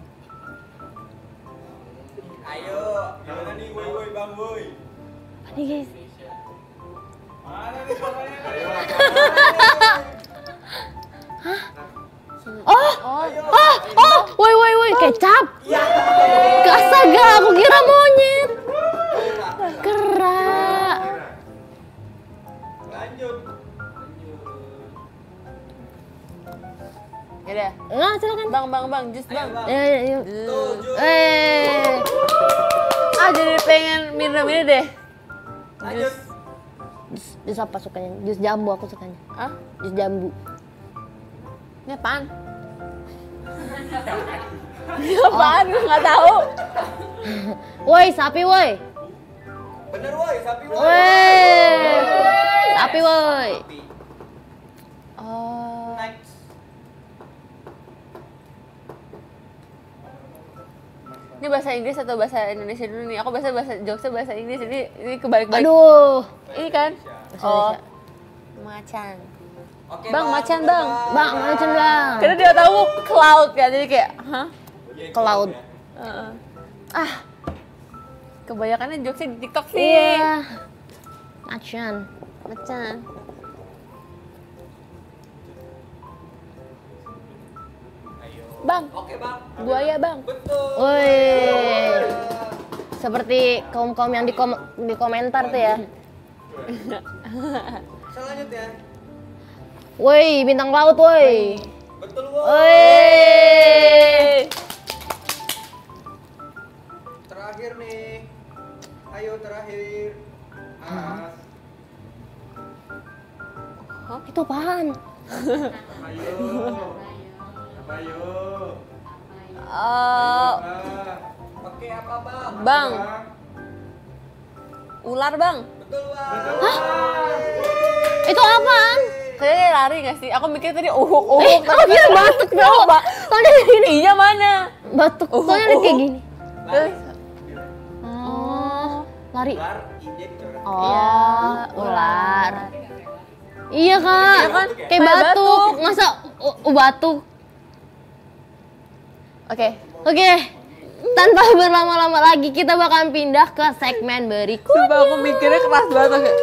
Ayo, gimana nih, woi bang, woi. Apa nih, guys? Mana nih suaranya? Ayo. Woi, kecap. Astaga, aku kira monyet. Kera. Lanjut. Ya udah. Nah, silakan. Bang, jus bang. Ayo. Tujuh. Jadi pengen minum ini deh. Lanjut. Jus apa sukanya? Jus jambu aku sukanya. Ah, Jus jambu. ini apaan? Ini apaan? Gue nggak tahu. Woi, sapi woi. Bener woi, sapi woi. Woi. Sapi woi. Sapi. Oh. Next. Ini bahasa Inggris atau bahasa Indonesia dulu nih? Aku bahasa jokesnya bahasa Inggris, ini kebalik-balik. Aduh. Ini kan? Bahasa Oh, Indonesia. macan. Oke, Bang, macan, bener, Bang. Bang, macam bang. Karena dia tahu cloud kan, jadi kayak, hah? Iya, Ke laut. Heeh. Ah, kebanyakannya jokesnya di TikTok sih. Iya. Macan. Macan. Ayo. Bang, Oke, Bang. buaya bang. Betul. Woi. Seperti kaum-kaum yang di komentar tuh ya. Selanjutnya. Woi, bintang laut woi. Betul, woi. Woi. Terakhir nih. Ayo terakhir. As. Itu apaan? Ayo. Ayo. Pakai apa bang? Bang. Ular bang. Betul bang. Itu apaan? Kayaknya lari gak sih? Aku mikir tadi uhuk. Aku kira batuk tau. Soalnya gini. Iya mana? Batuk. Soalnya ada kayak gini. Lari. Oh, lari. Ular, ide dicoret. Oh, ular. Iya kak, Iya kan? kayak Kayak batuk. batuk. Masa batuk? Oke. Oke, tanpa berlama-lama lagi kita bakalan pindah ke segmen berikut. Sumpah aku mikirnya keras banget. Kayak.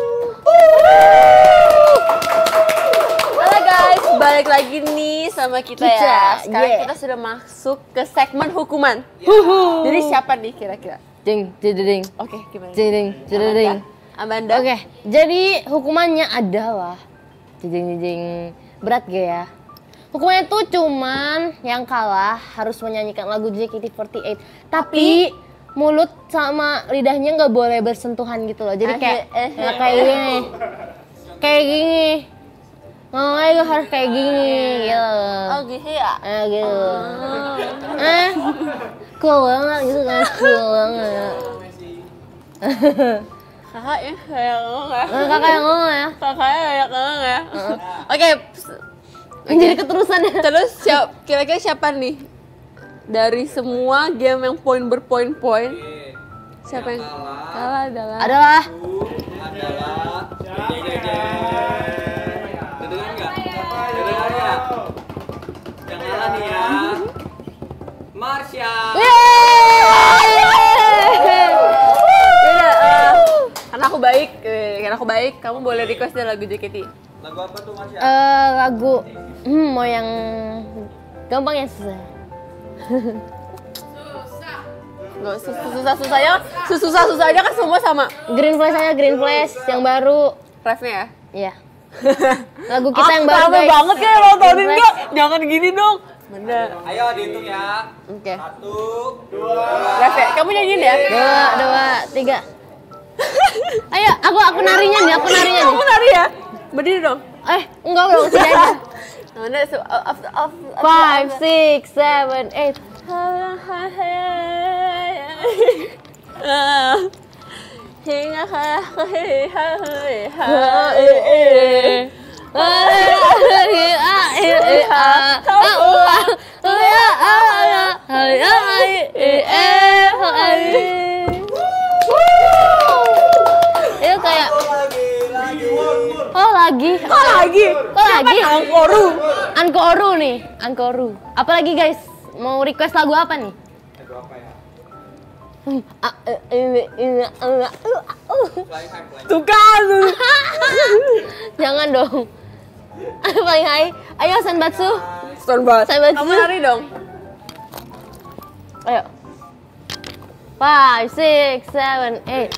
Halo guys, balik lagi nih sama kita ya. Sekarang yeah. kita sudah masuk ke segmen hukuman. Jadi siapa nih kira-kira? Ding, jeding, Oke, gimana? jeding, jeding. Amanda. Oke, jadi hukumannya adalah jeding, berat gak ya? Hukumannya tuh cuman yang kalah harus menyanyikan lagu JKT48. Tapi mulut sama lidahnya nggak boleh bersentuhan gitu loh. Jadi kayak nggak kayak gini, kayak gini. Ngomongnya harus kayak gini, gitu. Oh gitu ya? Gitu. Cool banget gitu kan, cool banget. Kakaknya kayak ngomong ya? Kakak yang ngomong ya. Kakaknya kayak ngomong ya? Oke. Jadi keterusan ya. Terus kira-kira siapa nih? Dari semua game yang poin berpoin-poin, siapa yang kalah adalah? Adalah Adalah. Kedengeran nggak? Kedengeran nggak? Yang kalah nih ya. Marsha. Karena aku baik, kamu boleh request dari lagu JKT. Lagu apa tuh Marsha? lagu mau yang gampang ya susah. Nggak susah-susahnya, susah-susahnya kan semua sama. Green Flash aja, Green Flash yang baru. Refnya ya? Iya. Lagu kita yang baru Rame guys. banget ya nontonin Green nggak? Jangan gini dong. Bener. Ayo dihitung ya. Oke. 1, 2. Ref ya, kamu nyanyiin ya? Dua, tiga. Ayo, aku narinya nih, Kamu nari ya? Berdiri dong. Enggak dong, sini aja. Mana? 5, 6, 7, 8. Hingga itu kayak lagi. Ankoru nih, Ankoru. Apalagi guys, mau request lagu apa nih? Lagu apa ya? Tuh kan. Jangan dong. Paling high. Ayo Sanbatsu. Sanbatsu. Sanbatsu. Kamu nari dong. Ayo. 5, 6, 7, 8.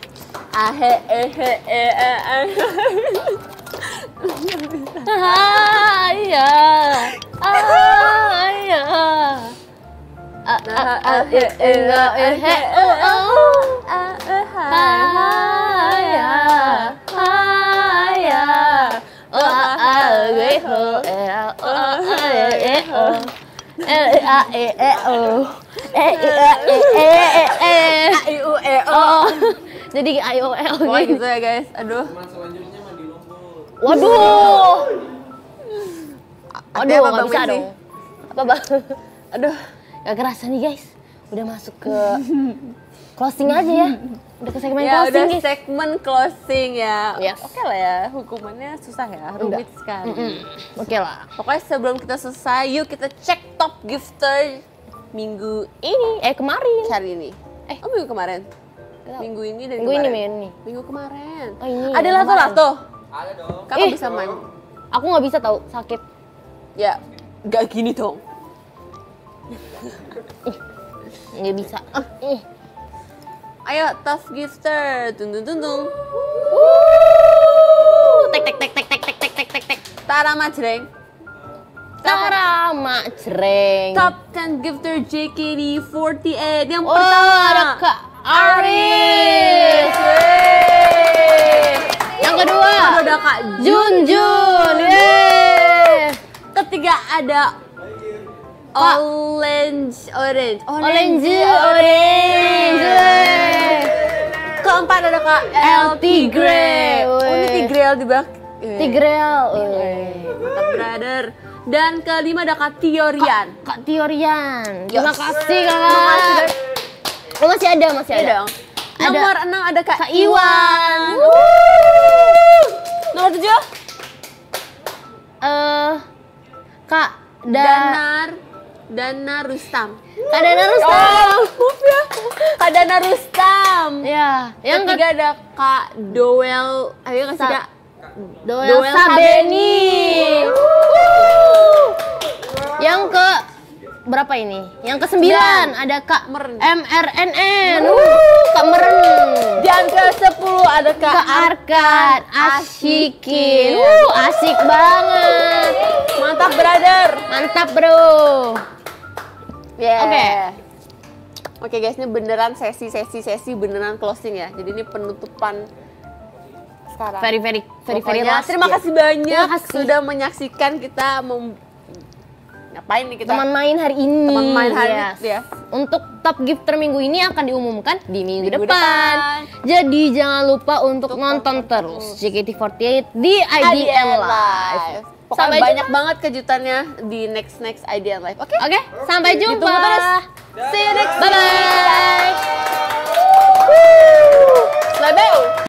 Jadi IOL Pokoknya gitu ya guys. Aduh. Selanjutnya mandi lumpur. Waduh. Artinya apa, Nggak Bang bisa Messi? dong. Apa bang? Aduh. Gak kerasa nih guys. Udah masuk ke closing aja ya. Udah ke segmen Ya closing udah guys. segmen closing ya. Yes. Oke lah ya, hukumannya susah ya, rumit sekali. Oke lah. Pokoknya sebelum kita selesai, yuk kita cek top gifter minggu Ini kemarin. hari ini. Oh minggu kemarin? Minggu ini dan Minggu ini, kemarin? minggu ini. Minggu kemarin. Oh, ini Ada yang lato-lato. Ada dong. Kakak Ih. bisa main? Aku nggak bisa tahu sakit. Ya, gak gini dong. Nggak bisa. Ayo, top gifter. Tung tung tung tung. Tek tek tek tek tek tek tek tek tek tek. Tara Majreng. Tara Majreng. Top 10 gifter JKT48 yang Oh, pertama. ada Kak Aris. Yeay. Yang kedua, Ada Kak Junjun. Yeay. Ketiga ada Orange. Keempat ada Kak El Tigre. Oh, ini Tigreal di belakang. Tigreal. Mantap brother. Dan kelima ada Kak Tiorian. Kak Tiorian. Terima Yes. kasih Terima kasih, Kak. guys. Oh, masih ada. Iya dong. Ada. Nomor 6 ada Kak Kak Iwan. Nomor 7 Kak Dana Rustam. Kak Dana Rustam. Maaf ya. Kak Dana Rustam. Ya, yang Ketiga ada Kak Doel. Ayo kasih Kak. Doel Sabeni. Yang ke berapa ini? Yang ke-9 ada Kak Meren. MRNN. Kak Meren. Dan ke-10 ada Kak Kak Arkan Asyikin. Asik banget. Mantap brother. Mantap, Bro. Yeah. Oke guys, ini beneran sesi beneran closing ya. Jadi ini penutupan sekarang. Very Pokoknya, last. terima ya. kasih banyak Terima kasih. sudah menyaksikan kita ngapain nih kita. Teman main hari ini. Teman main hari Yes. ini, ya. Untuk top gifter minggu ini akan diumumkan di minggu Minggu depan. depan. Jadi jangan lupa untuk nonton terus JKT48 di IDN Live. Pokoknya Sampai banyak banget kejutannya di next IDN Live. Oke? Oke, sampai jumpa. Ditunggu terus. See you next Bye bye. Bye bye.